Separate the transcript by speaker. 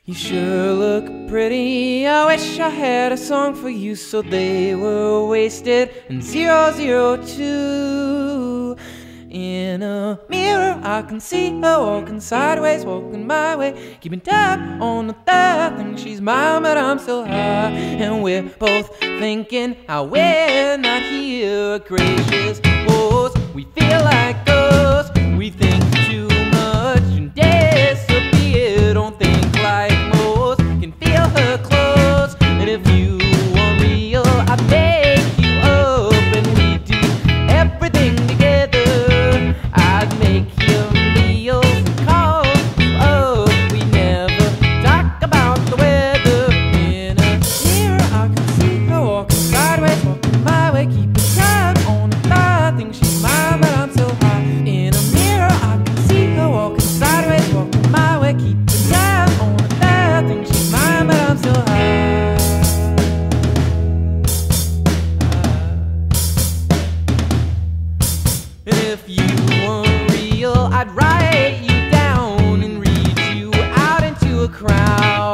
Speaker 1: You sure look pretty. I wish I had a song for you, so they were wasted in 002. In a mirror I can see her walking sideways, walking my way, keeping tab on the third thing. She's mine, but I'm still high, and we're both thinking how we're not here. Gracious wars, we feel like ghosts. We think too much and disappear. Don't think like most, can feel her clothes. And if you want real, I make you up, and we do everything together. I'd make you meals and call you up. We never talk about the weather. In a mirror I can see her walking sideways, walking my way, keeping time on the third thing. She's mine, but I'm so high. In a mirror I can see her walking sideways, walking my way, keeping time on the third thing. She's mine, but I'm still high. And if you weren't real, I'd write you down and read you out into a crowd.